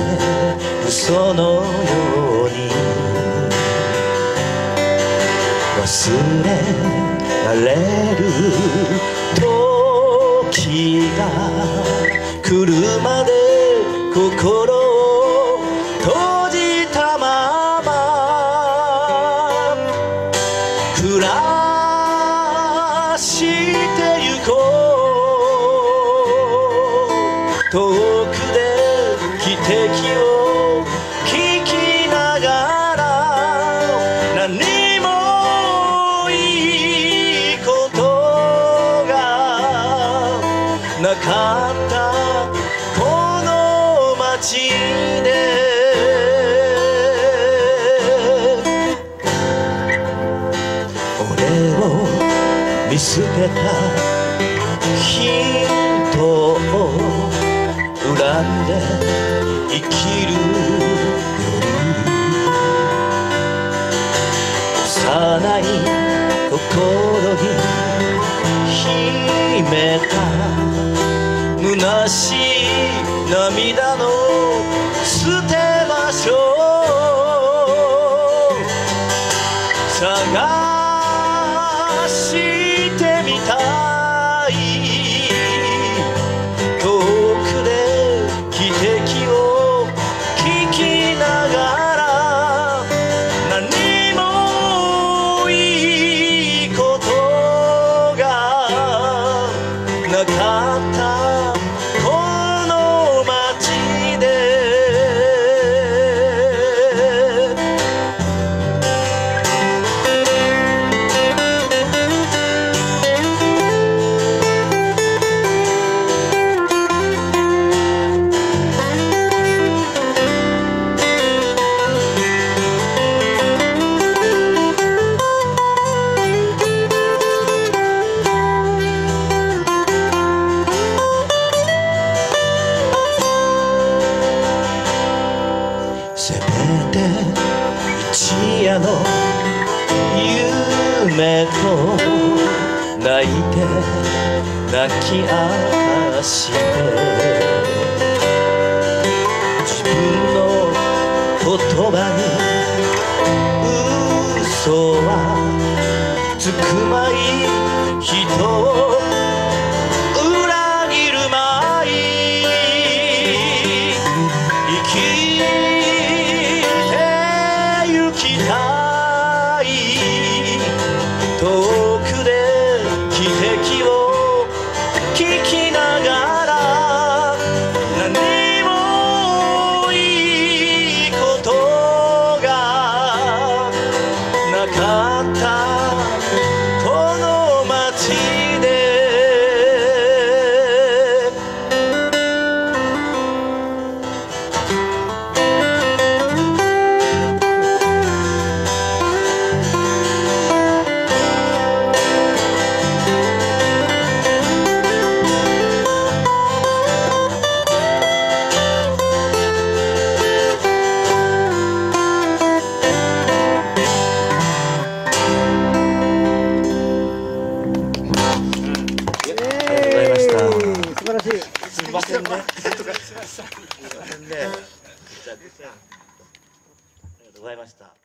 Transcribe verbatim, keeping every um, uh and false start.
嘘のように忘れられる時が来るまで心を閉じたまま暮らしてゆこう遠くで汽笛を聞きながら何もいいことがなかったこの街で俺を見つけた人を恨んで生きる夜幼い心に秘めた虚しい涙の捨て場所を探してみたい遠くで汽笛を聞きながら何もいいことがなかったこの街でせめて一夜の夢と泣いて泣き明かして自分の言葉に嘘はつくまい人を裏切るまい生き行きたい遠くで汽笛を聞きながら何もいいことがなかったこの街で素晴らしい。 すみませんね。すみませんね。ありがとうございました。